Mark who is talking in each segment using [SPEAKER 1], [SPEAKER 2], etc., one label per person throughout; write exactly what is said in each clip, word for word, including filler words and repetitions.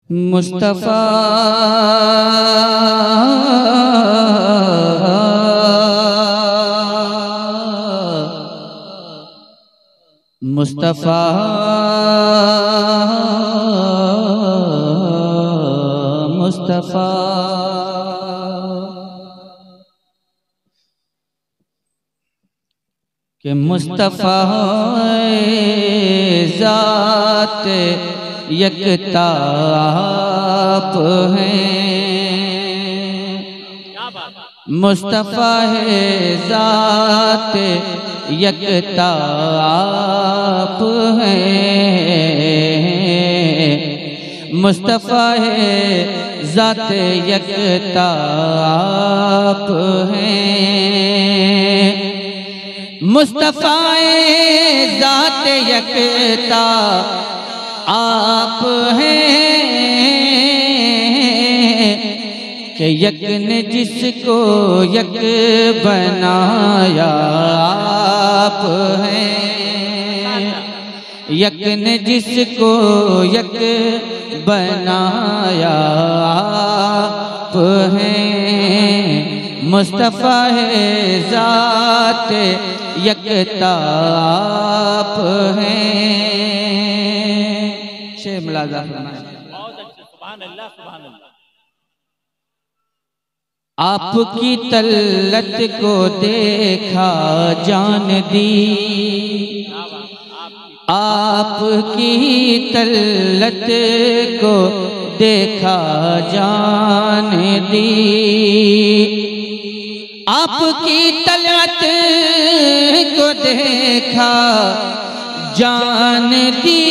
[SPEAKER 1] मुस्तफा मुस्तफा मुस्तफा के मुस्तफा ज़ात यकता आप हैं। मुस्तफा है ज़ात यकता आप हैं। मुस्तफा है ज़ात यकता आप हैं। मुस्तफा ज़ात यकता आप हैं कि यक ने जिसको यक बनाया आप हैं। यक ने जिसको यक बनाया आप हैं। मुस्तफा है ज़ात यकता आप हैं। शेर मुलाज़ा फरमाएं।
[SPEAKER 2] बहुत अच्छे, सुभान अल्लाह सुभान अल्लाह।
[SPEAKER 1] आपकी तल्लत को देखा जान दी, आपकी तल्लत को देखा जान दी। आपकी तल्लत को देखा जान दी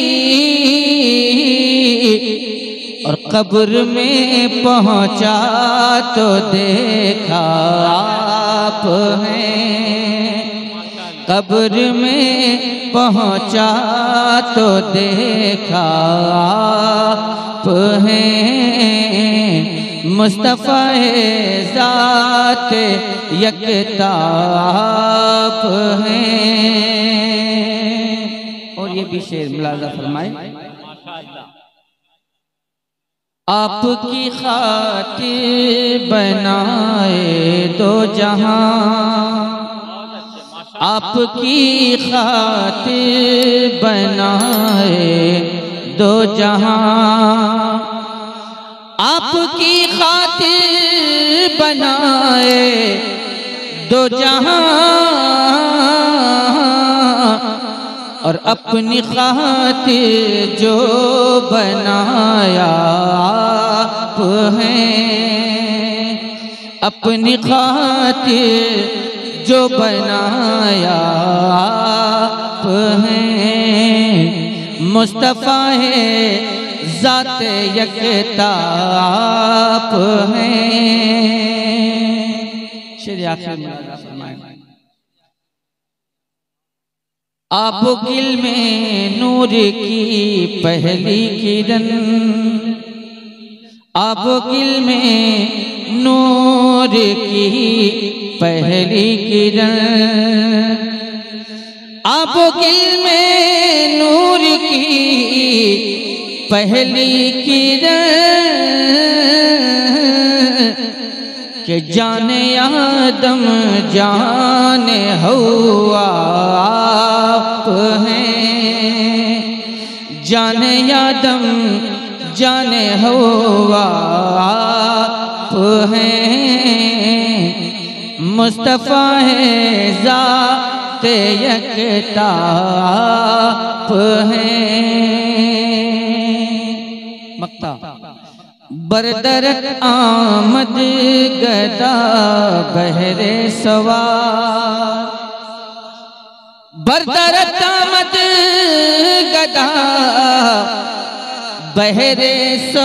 [SPEAKER 1] और कब्र में पहुंचा तो देखा आप हैं। कब्र में पहुंचा तो देखा आप हैं। मुस्तफा है ज़ात यकता आप हैं। और ये भी शेर मुलाज़ा फरमाए। आपकी खातिर बनाए दो जहां, आपकी खातिर बनाए दो जहां। आपकी खातिर बनाए दो जहां और अपनी खातिर जो बनाया आप हैं। अपनी खातिर जो बनाया आप हैं। मुस्तफा है ज़ात यकता आप हैं। शेर आखिर में फरमाएं। आप गिल में नूर की पहली किरण, आप गिल में नूर की पहली किरण। आप गिल में नूर की पहली किरण के जाने आदम जाने हवा आप हैं। जाने आदम जाने हवा आप हैं। मुस्तफा है ज़ात यकता आप हैं। मक्ता बरदरत आमद गदा बहरे सवार। बरदरत आमद गदा बहरे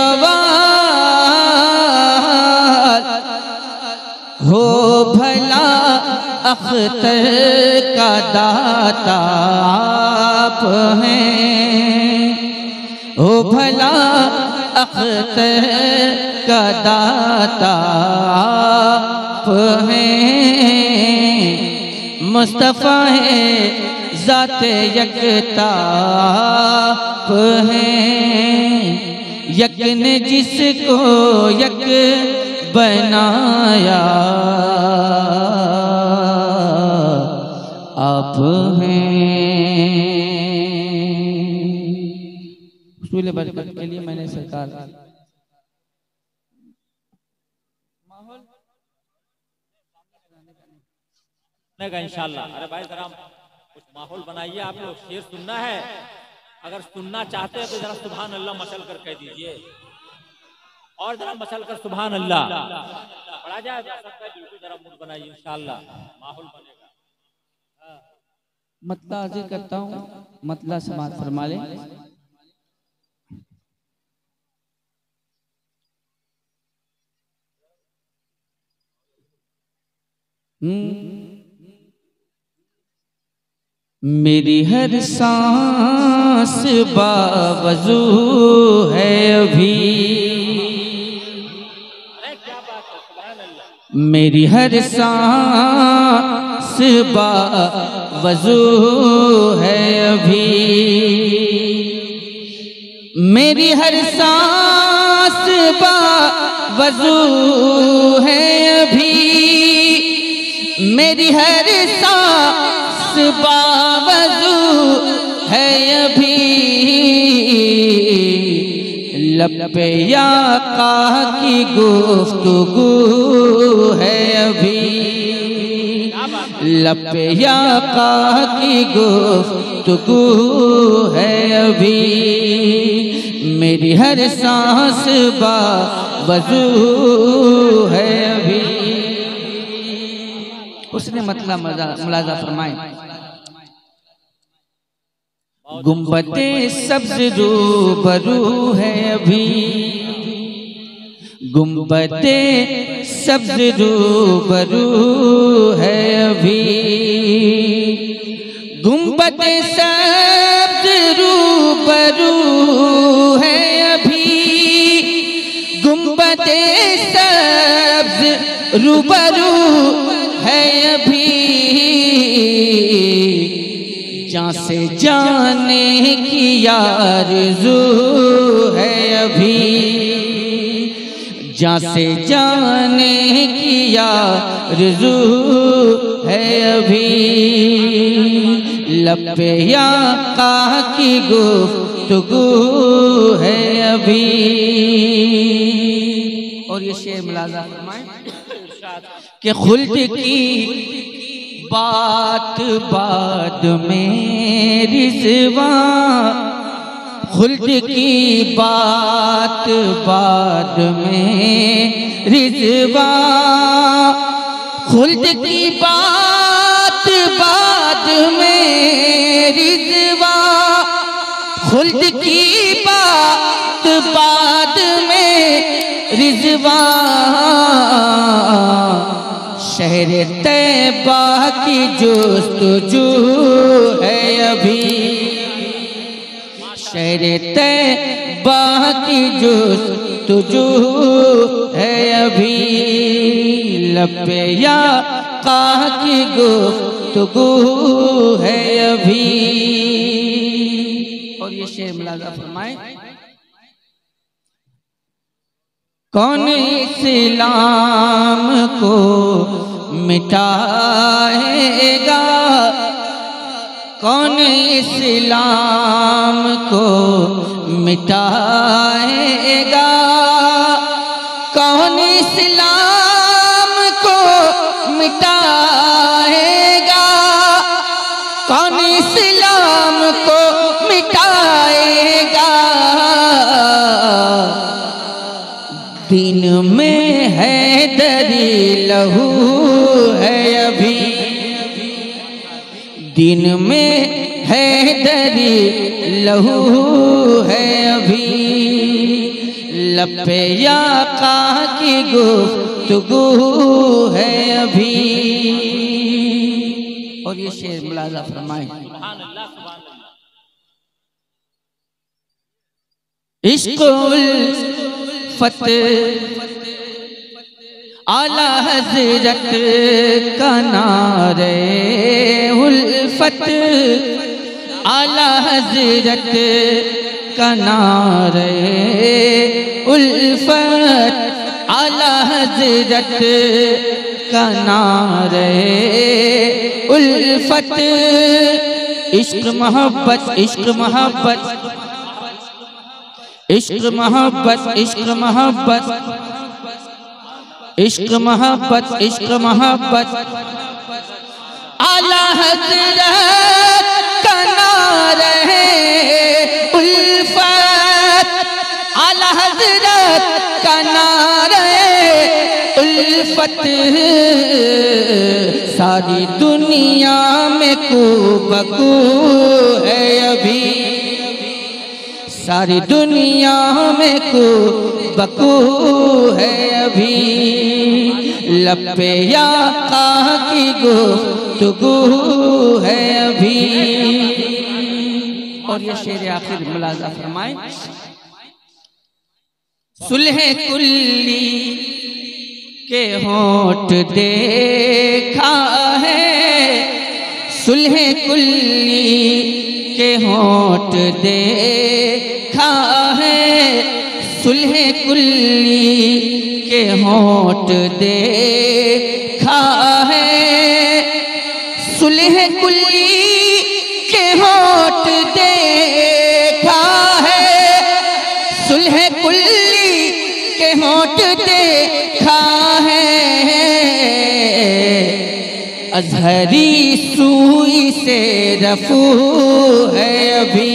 [SPEAKER 1] सवार। हो भला अख्तर का दाता आप हैं। हो भला अख्तर का दाता आप हैं। मुस्तफा है ज़ात यकता आप हैं। यक ने जिसको यक बनाया आप हैं। उसूल बरकत के लिए मैंने सरकार माहौल
[SPEAKER 2] का इंशाल्लाह। अरे भाई जरा कुछ माहौल बनाइए, आप लोग शेर सुनना है, अगर सुनना चाहते हैं तो जरा सुभान अल्लाह मचल कर कह दीजिए, और जरा मचल कर सुभान अल्लाह पढ़ा जाए सबका बिल्कुल जरा मूड बनाइए, इंशाल्लाह माहौल बनेगा।
[SPEAKER 1] मतला अर्ज करता हूँ, मतला समाज फरमा ले। मेरी हर सांस बावजू है अभी, मेरी हर सांस बावजू है अभी, मेरी हर सांस बावजू है अभी, मेरी हर सांस बावजू है अभी, लब पे आका की गुफ्तगू है अभी, लब पे आका की गुफ्तगू है अभी, मेरी हर सांस बावजू है अभी। उसने मतलब मुलाजा फरमाए, गुंबदे सब्ज रूबरू है अभी, गुंबदे सब्ज रूबरू है अभी, गुंबदे सब्ज रूबरू है अभी, गुंबदे सब्ज रूबरू है अभी, जहाँ से जाने की आरज़ू है अभी, जहाँ से जाने की आरज़ू है अभी, लब पे आका की गुफ्तगू है अभी। और ये शेर मुलाजा फरमाएं कि खुल्द की बात बाद में रिज़वा, खुल्द की बात बाद में रिज़वा, खुल्द की बात बाद में रिज़वा, खुल्द की बात बाद में रिज़वा, शहर तैबा की जुस्तजू है अभी, शहर तैबा की जुस्तजू है अभी, लब पे आका की गुफ्तगू है अभी। और ये शेर मुलाजा फरमाए, कौन इस्लाम को मिटाएगा, कौन इस्लाम को मिटाएगा, कौन इस्लाम को मिटाएगा, कौन इस्लाम को मिटाएगा, दिन में हैदरी लहू है अभी, दिन में हैदरी लहू है अभी, लब पे आका की गुफ्तगू है अभी। और ये शेर मुलाजा फरमाए, इश्क़ उल्फ़त आला हज़रत का नारे उल्फ़त, आला हज़रत का नारे उल्फत, आला हजरत का नारे उल्फत। इश्क मोहब्बत इश्क मोहब्बत इश्क मोहब्बत इश्क मोहब्बत इश्क मोहब्बत इश्क मोहब्बत, आला हजरत का नारे उल्फत, आला हजरत का नारे उल्फत। सारी दुनिया में कूबकू है अभी, सारी दुनिया में कूबकू है अभी, लपे आका की गुफ्तगू है अभी। और ये शेर आखिर मुलाजा फरमाए, सुलह कुल्ली के होंठ देखा है, सुलह कुल्ली के होंठ देखा है, सुलह कुल्ली के होंठ देखा है, सुलह कुल्ली के होंठ देखा है, सुलह कुल्ली के होंठ देखा है। अजहरी सुई से रफू है अभी,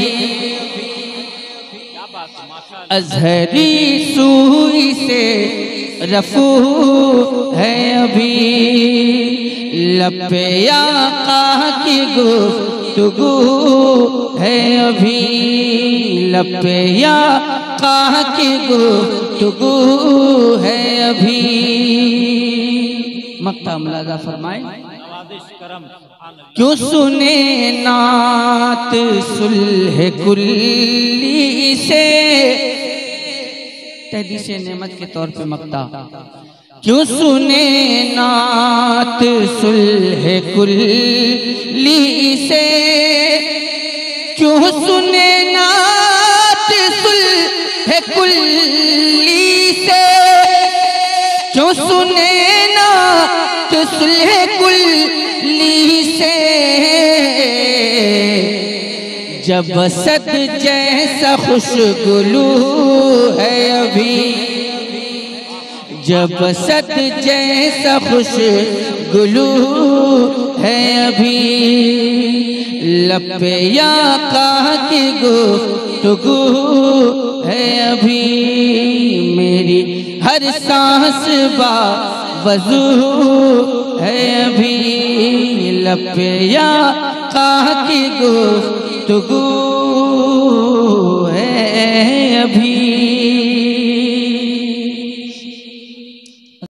[SPEAKER 1] अजहरी सुई से रफू है अभी, लपे आका की गुफ्तगू है अभी, लपे आका की गुफ्तगू है अभी। मक्ता मुलाजा फरमाए, क्यों सुने नात सुलह कुल्ली से, तहदीस नेमत के तौर पे मक्ता, क्यों सुने नात सुलह कुल्ली से, क्यों सुने नात सुलह कुल्ली से, क्यों सुने नात सुलह कुल्ली से, जब सद जैसा खुशगुलू है अभी, जब सद जैसा खुशगुलू है अभी, लपे आका की गुफ्तगू है अभी, मेरी हर सांस बा वज़ू है अभी, लपे आका की गुफ्तगू है अभी।